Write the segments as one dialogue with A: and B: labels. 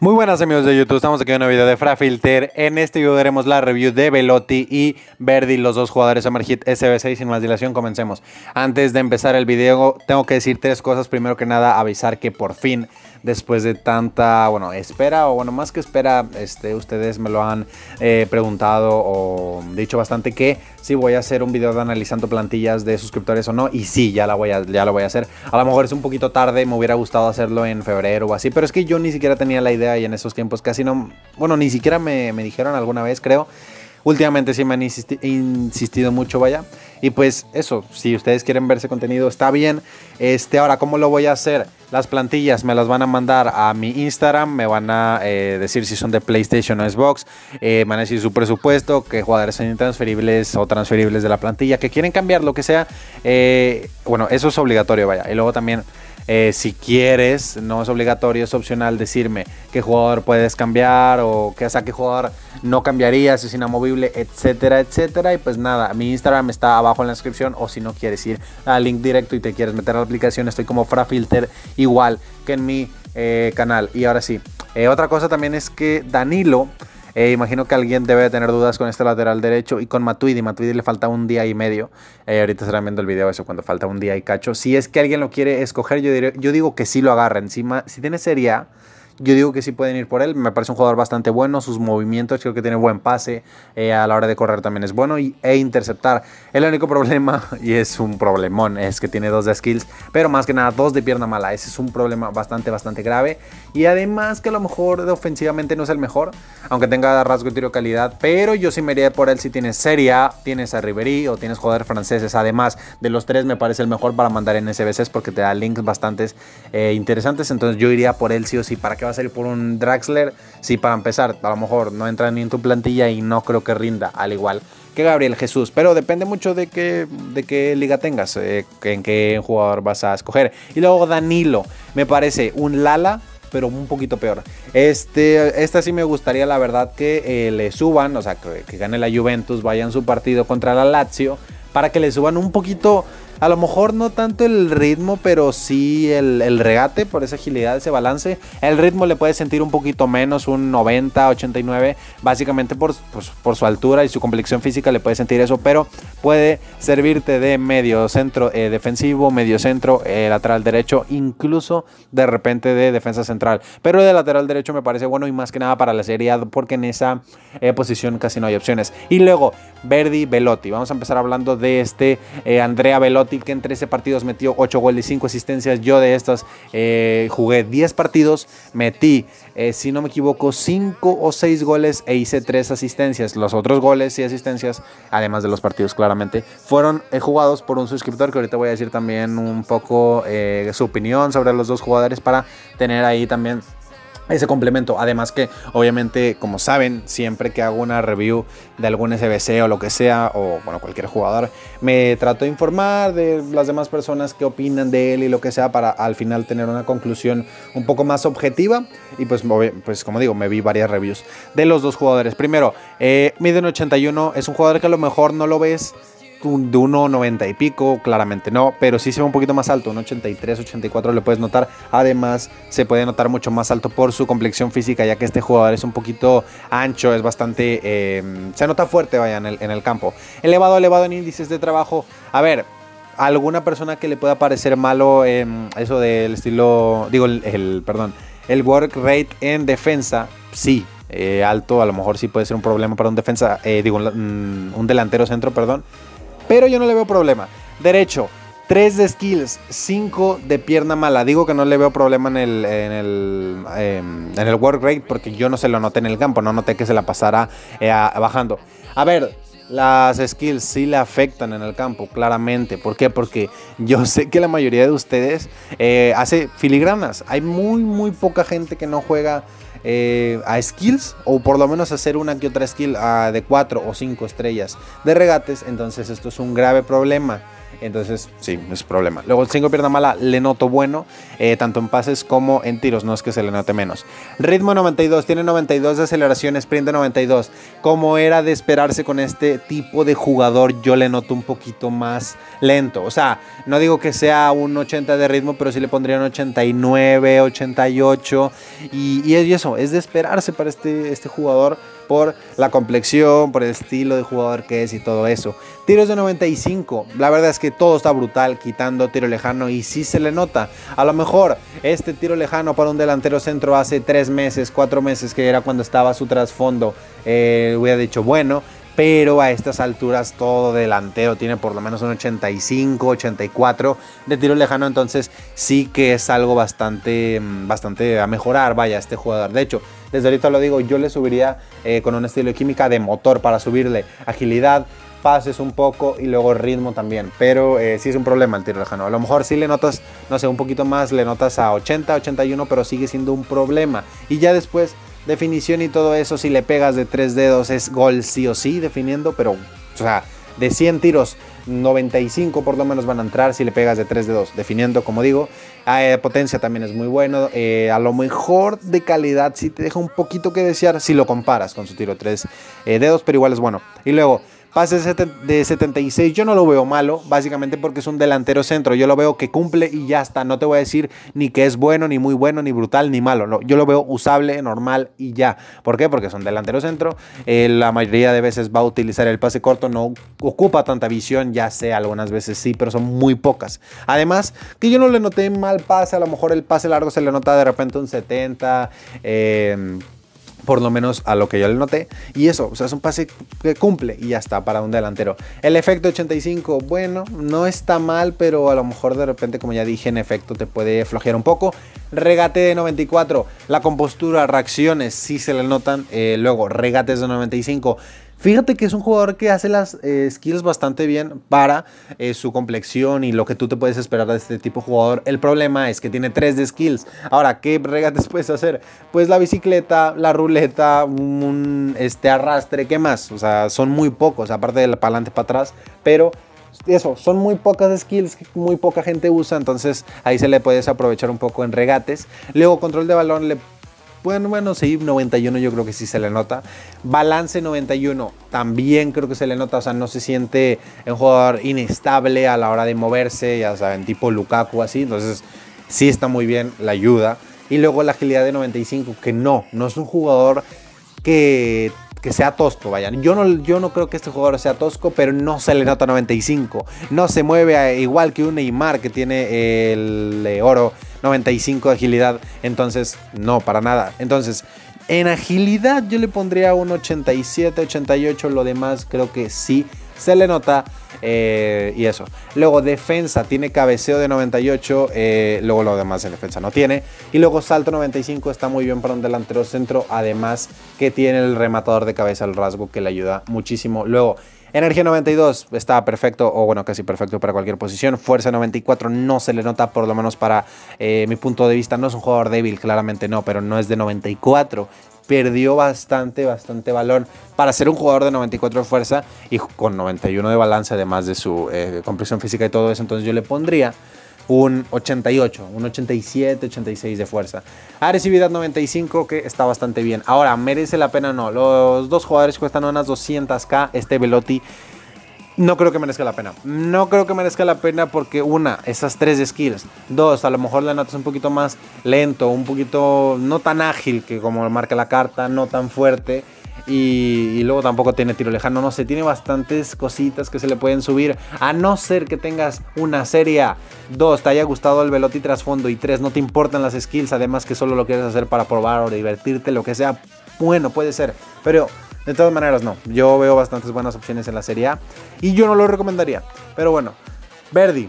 A: Muy buenas amigos de YouTube, estamos aquí en un video de FraFilter. En este video haremos la review de Belotti y Verdi, los dos jugadores Summer Heat SBC. Y sin más dilación, comencemos. Antes de empezar el video, tengo que decir tres cosas. Primero que nada, avisar que por fin, después de tanta, espera, o más que espera, ustedes me lo han preguntado o dicho bastante que si voy a hacer un video de analizando plantillas de suscriptores o no. Y sí, ya lo voy a hacer. A lo mejor es un poquito tarde, me hubiera gustado hacerlo en febrero o así, pero es que yo ni siquiera tenía la idea y en esos tiempos casi no, ni siquiera me dijeron alguna vez, creo. Últimamente sí me han insistido mucho, vaya. Y pues eso, si ustedes quieren ver ese contenido, está bien. Ahora, ¿cómo lo voy a hacer? Las plantillas me las van a mandar a mi Instagram. Me van a decir si son de PlayStation o Xbox. Me van a decir su presupuesto, qué jugadores son intransferibles o transferibles de la plantilla, que quieren cambiar, lo que sea. Eso es obligatorio, vaya. Y luego también, si quieres, no es obligatorio, es opcional decirme qué jugador puedes cambiar o qué jugador no cambiarías, si es inamovible, etcétera, etcétera. Y pues nada, mi Instagram está abajo en la descripción, o si no quieres ir al link directo y te quieres meter a la aplicación, estoy como FraFilter, igual que en mi canal. Y ahora sí, otra cosa también es que Danilo, imagino que alguien debe de tener dudas con este lateral derecho y con Matuidi. Matuidi le falta un día y medio. Ahorita estarán viendo el video eso cuando falta un día y cacho. Si es que alguien lo quiere escoger, yo digo que sí lo agarren. Si tiene Serie A, yo digo que sí pueden ir por él. Me parece un jugador bastante bueno. Sus movimientos, creo que tiene buen pase. A la hora de correr también es bueno. E interceptar. El único problema, y es un problemón, es que tiene 2 de skills. Pero más que nada 2 de pierna mala. Ese es un problema bastante grave. Y además que a lo mejor ofensivamente no es el mejor, aunque tenga rasgo de tiro de calidad. Pero yo sí me iría por él si tienes Serie A, tienes a Ribéry o tienes jugadores franceses. Además de los 3 me parece el mejor para mandar en SBCs porque te da links bastante interesantes. Entonces yo iría por él sí o sí. ¿Para qué vas a ir por un Draxler? Sí, para empezar, a lo mejor no entra ni en tu plantilla y no creo que rinda al igual que Gabriel Jesús, pero depende mucho de qué liga tengas, en qué jugador vas a escoger. Y luego Danilo, me parece un Lala, pero un poquito peor. Esta sí me gustaría, la verdad, que le suban, o sea, que gane la Juventus, vaya en su partido contra la Lazio, para que le suban un poquito. A lo mejor no tanto el ritmo, pero sí el regate, por esa agilidad, ese balance. El ritmo le puede sentir un poquito menos, un 90, 89, básicamente por su altura y su complexión física le puede sentir eso, pero puede servirte de medio centro defensivo, medio centro, lateral derecho, incluso de repente de defensa central. Pero de lateral derecho me parece bueno y más que nada para la Serie A, porque en esa posición casi no hay opciones. Y luego, Verdi, Belotti. Vamos a empezar hablando de Andrea Belotti, que en 13 partidos metió 8 goles y 5 asistencias. Yo de estas jugué 10 partidos, metí, si no me equivoco, 5 o 6 goles e hice 3 asistencias. Los otros goles y asistencias, además de los partidos claramente, fueron jugados por un suscriptor, que ahorita voy a decir también un poco su opinión sobre los dos jugadores para tener ahí también ese complemento. Además que obviamente, como saben, siempre que hago una review de algún SBC o lo que sea, o cualquier jugador, me trato de informar de las demás personas que opinan de él y lo que sea, para al final tener una conclusión un poco más objetiva. Y pues como digo, me vi varias reviews de los dos jugadores. Primero, mide un 81, es un jugador que a lo mejor no lo ves de 1,90 y pico, claramente no, pero sí se ve un poquito más alto, un 83, 84 le puedes notar. Además se puede notar mucho más alto por su complexión física, ya que este jugador es un poquito ancho, es bastante, se nota fuerte, vaya, en el campo. Elevado en índices de trabajo. A ver, alguna persona que le pueda parecer malo eso del estilo, el work rate en defensa, sí. Alto, a lo mejor sí puede ser un problema para un defensa, un delantero centro, perdón. Pero yo no le veo problema. Derecho, 3 de skills, 5 de pierna mala. Digo que no le veo problema en el work rate porque yo no se lo noté en el campo. No noté que se la pasara bajando. A ver, las skills sí le afectan en el campo, claramente. ¿Por qué? Porque yo sé que la mayoría de ustedes hace filigranas. Hay muy poca gente que no juega a skills, o por lo menos hacer una que otra skill de 4 o 5 estrellas de regates. Entonces esto es un grave problema. Entonces, sí, es problema. Luego, el 5 pierna mala le noto bueno, tanto en pases como en tiros, no es que se le note menos. Ritmo 92, tiene 92 de aceleración, sprint de 92. Como era de esperarse con este tipo de jugador, yo le noto un poquito más lento. O sea, no digo que sea un 80 de ritmo, pero sí le pondría un 89, 88. Y eso, es de esperarse para este jugador por la complexión, por el estilo de jugador que es y todo eso. Tiros de 95, la verdad es que todo está brutal, quitando tiro lejano, y sí se le nota. A lo mejor este tiro lejano para un delantero centro hace 3 meses, 4 meses, que era cuando estaba su trasfondo, hubiera dicho bueno, pero a estas alturas todo delantero tiene por lo menos un 85, 84 de tiro lejano, entonces sí que es algo bastante a mejorar, vaya, este jugador. De hecho, desde ahorita lo digo, yo le subiría con un estilo de química de motor para subirle agilidad, pases un poco y luego ritmo también, pero sí es un problema el tiro lejano. A lo mejor sí le notas, no sé, un poquito más, le notas a 80, 81, pero sigue siendo un problema. Y ya después, definición y todo eso, si le pegas de 3 dedos es gol sí o sí definiendo, pero, o sea, de 100 tiros, 95 por lo menos van a entrar si le pegas de 3 dedos definiendo, como digo. Potencia también es muy bueno, a lo mejor de calidad sí te deja un poquito que desear si lo comparas con su tiro 3 dedos, pero igual es bueno. Y luego, pases de 76, yo no lo veo malo, básicamente porque es un delantero centro. Yo lo veo que cumple y ya está. No te voy a decir ni que es bueno, ni muy bueno, ni brutal, ni malo. No, yo lo veo usable, normal y ya. ¿Por qué? Porque es un delantero centro. La mayoría de veces va a utilizar el pase corto, no ocupa tanta visión, ya sé, algunas veces sí, pero son muy pocas. Además, que yo no le noté mal pase, a lo mejor el pase largo se le nota de repente un 70, por lo menos a lo que yo le noté. Y eso, o sea, es un pase que cumple y ya está para un delantero. El efecto 85, bueno, no está mal, pero a lo mejor de repente, como ya dije, en efecto te puede flojear un poco. Regate de 94, la compostura, reacciones, sí se le notan. Luego, regates de 95. Fíjate que es un jugador que hace las skills bastante bien para su complexión y lo que tú te puedes esperar de este tipo de jugador. El problema es que tiene 3 de skills. Ahora, ¿qué regates puedes hacer? Pues la bicicleta, la ruleta, un arrastre, ¿qué más? O sea, son muy pocos, aparte de para adelante, para atrás, pero eso, son muy pocas skills que muy poca gente usa, entonces ahí se le puedes aprovechar un poco en regates. Luego, control de balón, bueno, sí, 91 yo creo que sí se le nota. Balance 91 también creo que se le nota, o sea, no se siente un jugador inestable a la hora de moverse, ya saben, tipo Lukaku así, entonces sí está muy bien, la ayuda. Y luego la agilidad de 95, que no es un jugador que sea tosco, vaya. Yo no creo que este jugador sea tosco, pero no se le nota 95. No se mueve igual que un Neymar que tiene el oro 95 de agilidad. Entonces, no, para nada. Entonces, en agilidad yo le pondría un 87, 88. Lo demás creo que sí se le nota. Y eso. Luego defensa, tiene cabeceo de 98. Luego lo demás en defensa no tiene. Y luego salto 95, está muy bien para un delantero centro. Además que tiene el rematador de cabeza, el rasgo, que le ayuda muchísimo. Luego energía 92, está perfecto, o bueno, casi perfecto para cualquier posición. Fuerza 94 no se le nota, por lo menos para mi punto de vista. No es un jugador débil, claramente no, pero no es de 94. Perdió bastante valor para ser un jugador de 94 de fuerza y con 91 de balance, además de su complexión física y todo eso. Entonces yo le pondría un 88, un 87, 86 de fuerza. Agresividad 95, que está bastante bien. Ahora, ¿merece la pena? No. Los dos jugadores cuestan unas 200k. Velotti no creo que merezca la pena. No creo que merezca la pena porque, una, esas 3 skills. 2, a lo mejor le notas un poquito más lento, un poquito no tan ágil que como marca la carta, no tan fuerte. Y luego tampoco tiene tiro lejano, no sé, tiene bastantes cositas que se le pueden subir. A no ser que tengas una serie A. 2, te haya gustado el Velotti trasfondo. Y 3, no te importan las skills, además que solo lo quieres hacer para probar o divertirte, lo que sea. Bueno, puede ser, pero de todas maneras no. Yo veo bastantes buenas opciones en la Serie A y yo no lo recomendaría. Pero bueno, Verdi,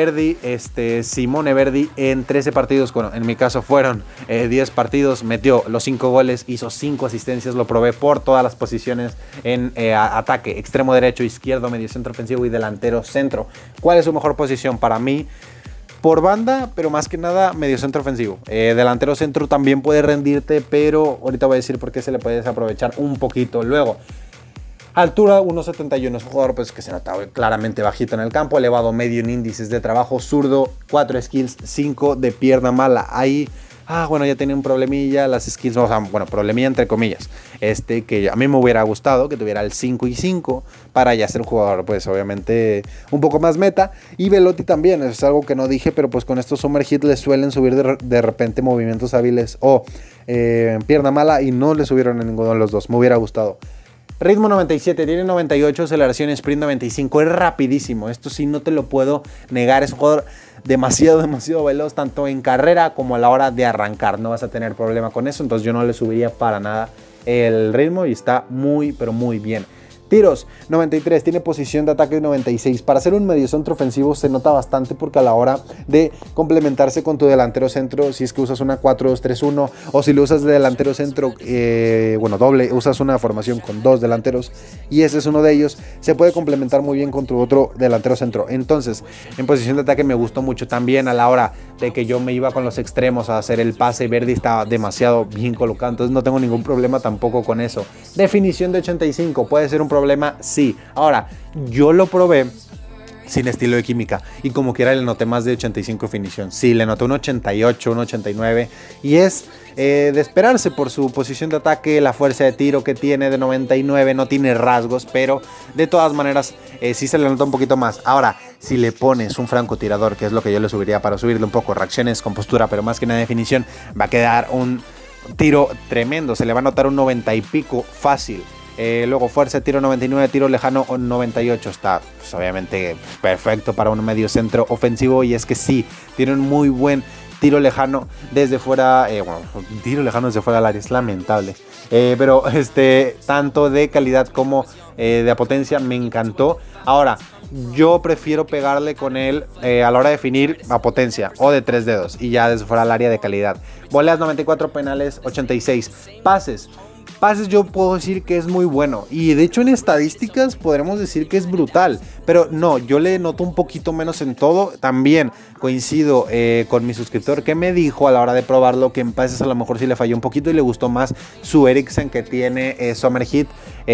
A: Simone Verdi en 13 partidos, bueno, en mi caso fueron 10 partidos, metió los 5 goles, hizo 5 asistencias, lo probé por todas las posiciones en ataque, extremo derecho, izquierdo, medio centro ofensivo y delantero centro. ¿Cuál es su mejor posición? Para mí, por banda, pero más que nada medio centro ofensivo. Delantero centro también puede rendirte, pero ahorita voy a decir por qué se le puede desaprovechar un poquito. Luego, Altura 1.71, es un jugador pues, que se nota claramente bajito en el campo, elevado medio en índices de trabajo, zurdo, 4 skills, 5 de pierna mala. Ahí, bueno, ya tenía un problemilla, las skills, o sea, bueno, problemilla entre comillas, que a mí me hubiera gustado que tuviera el 5 y 5 para ya ser un jugador, pues obviamente un poco más meta. Y Belotti también, es algo que no dije, pero pues con estos Summer Hit les suelen subir de repente movimientos hábiles o pierna mala y no le subieron a ninguno de los dos, me hubiera gustado. Ritmo 97, tiene 98, aceleración sprint 95, es rapidísimo, esto sí no te lo puedo negar, es un jugador demasiado veloz, tanto en carrera como a la hora de arrancar, no vas a tener problema con eso, entonces yo no le subiría para nada el ritmo y está muy, pero muy bien. Tiros 93, tiene posición de ataque 96. Para ser un mediocentro ofensivo se nota bastante porque a la hora de complementarse con tu delantero centro, si es que usas una 4-2-3-1 o si lo usas de delantero centro, bueno, doble, usas una formación con dos delanteros y ese es uno de ellos, se puede complementar muy bien con tu otro delantero centro. Entonces, en posición de ataque me gustó mucho también a la hora de que yo me iba con los extremos a hacer el pase. Verdi estaba demasiado bien colocado, entonces no tengo ningún problema tampoco con eso. Definición de 85, puede ser un problema, sí. Ahora, yo lo probé sin estilo de química y como quiera le noté más de 85 definición. Sí, le noté un 88, un 89 y es de esperarse por su posición de ataque, la fuerza de tiro que tiene de 99, no tiene rasgos, pero de todas maneras sí se le nota un poquito más. Ahora, si le pones un francotirador, que es lo que yo le subiría para subirle un poco reacciones con postura, pero más que nada definición, va a quedar un tiro tremendo, se le va a notar un 90 y pico fácil. Luego fuerza de tiro 99, tiro lejano 98, está pues, obviamente perfecto para un medio centro ofensivo y es que sí, tiene un muy buen tiro lejano desde fuera, bueno, tiro lejano desde fuera del área, es lamentable, pero tanto de calidad como de potencia me encantó. Ahora, yo prefiero pegarle con él a la hora de definir a potencia o de 3 dedos y ya desde fuera del área de calidad. Voleas 94, penales 86, pases yo puedo decir que es muy bueno y de hecho en estadísticas podremos decir que es brutal, pero no, yo le noto un poquito menos en todo. También coincido con mi suscriptor que me dijo a la hora de probarlo que en pases a lo mejor sí le falló un poquito y le gustó más su Eriksen que tiene Summer Hit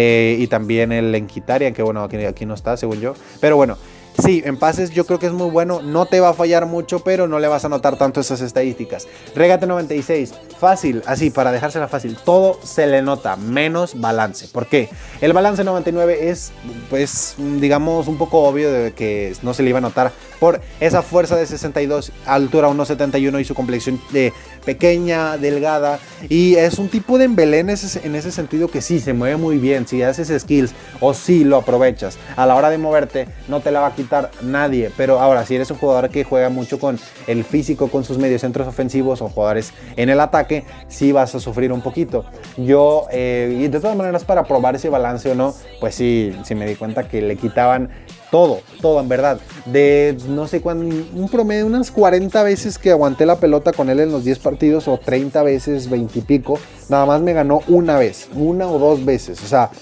A: y también el Mkhitaryan, que bueno, aquí no está según yo, pero bueno. Sí, en pases yo creo que es muy bueno, no te va a fallar mucho, pero no le vas a notar tanto esas estadísticas. Regate 96, fácil, así para dejársela fácil, todo se le nota, menos balance. ¿Por qué? El balance 99 es, pues, digamos, un poco obvio de que no se le iba a notar por esa fuerza de 62, altura 1.71 y su complexión pequeña, delgada, y es un tipo de Dembélé en ese sentido que sí, se mueve muy bien, si haces skills o si lo aprovechas, a la hora de moverte no te la va a quitar nadie, pero ahora si eres un jugador que juega mucho con el físico, con sus mediocentros ofensivos o jugadores en el ataque, sí vas a sufrir un poquito. Yo, y de todas maneras para probar ese balance o no, pues sí me di cuenta que le quitaban todo en verdad, de no sé cuánto, un promedio, unas 40 veces que aguanté la pelota con él en los 10 partidos o 30 veces, 20 y pico, nada más me ganó una vez, una o dos veces, o sea,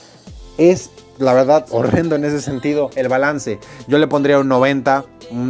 A: es la verdad horrendo en ese sentido el balance. Yo le pondría un 90,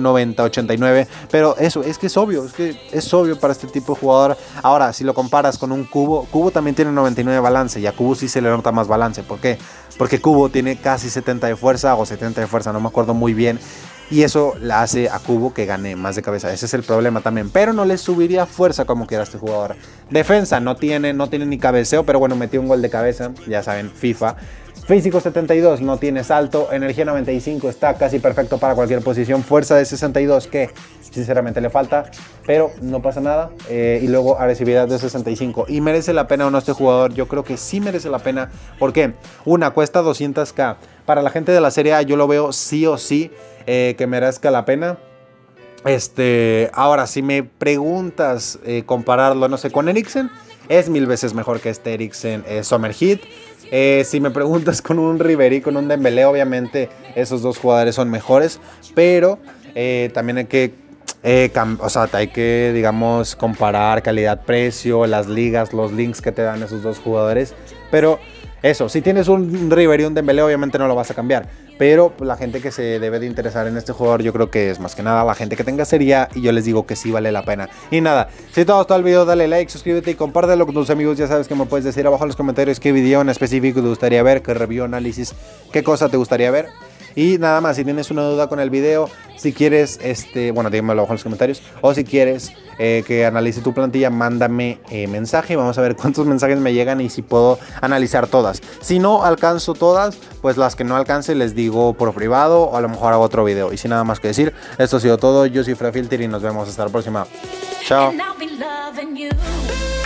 A: 89, pero eso, es que es obvio para este tipo de jugador. Ahora, si lo comparas con un Cubo también tiene 99 balance y a Cubo sí se le nota más balance. ¿Por qué? Porque Cubo tiene casi 70 de fuerza o 70 de fuerza, no me acuerdo muy bien. Y eso la hace a Cubo que gane más de cabeza. Ese es el problema también. Pero no le subiría fuerza como quiera este jugador. Defensa no tiene ni cabeceo, pero bueno, metió un gol de cabeza. Ya saben, FIFA. Físico 72, no tiene salto. Energía 95, está casi perfecto para cualquier posición. Fuerza de 62, que sinceramente le falta, pero no pasa nada. Y luego agresividad de 65. ¿Y merece la pena o no este jugador? Yo creo que sí merece la pena. ¿Por qué? Una, cuesta 200k. Para la gente de la Serie A yo lo veo sí o sí que merezca la pena. Ahora, si me preguntas compararlo, no sé, con Eriksen, es 1000 veces mejor que este Eriksen Summer Hit. Si me preguntas con un Ribery, con un Dembélé, obviamente esos dos jugadores son mejores, pero también hay que, digamos, comparar calidad-precio, las ligas, los links que te dan esos dos jugadores, pero Eso, si tienes un River y un Dembélé, obviamente no lo vas a cambiar. Pero la gente que se debe de interesar en este jugador, yo creo que es más que nada la gente que tenga sería. Y yo les digo que sí vale la pena. Y nada, si te ha gustado el video, dale like, suscríbete y compártelo con tus amigos. Ya sabes que me puedes decir abajo en los comentarios qué video en específico te gustaría ver, qué review, análisis, qué cosa te gustaría ver. Y nada más, si tienes una duda con el video, si quieres, bueno, dímelo abajo en los comentarios. O si quieres que analice tu plantilla, mándame mensaje. Vamos a ver cuántos mensajes me llegan y si puedo analizar todas. Si no alcanzo todas, pues las que no alcance les digo por privado o a lo mejor hago otro video. Y sin nada más que decir, esto ha sido todo. Yo soy Frafilter y nos vemos hasta la próxima. Chao.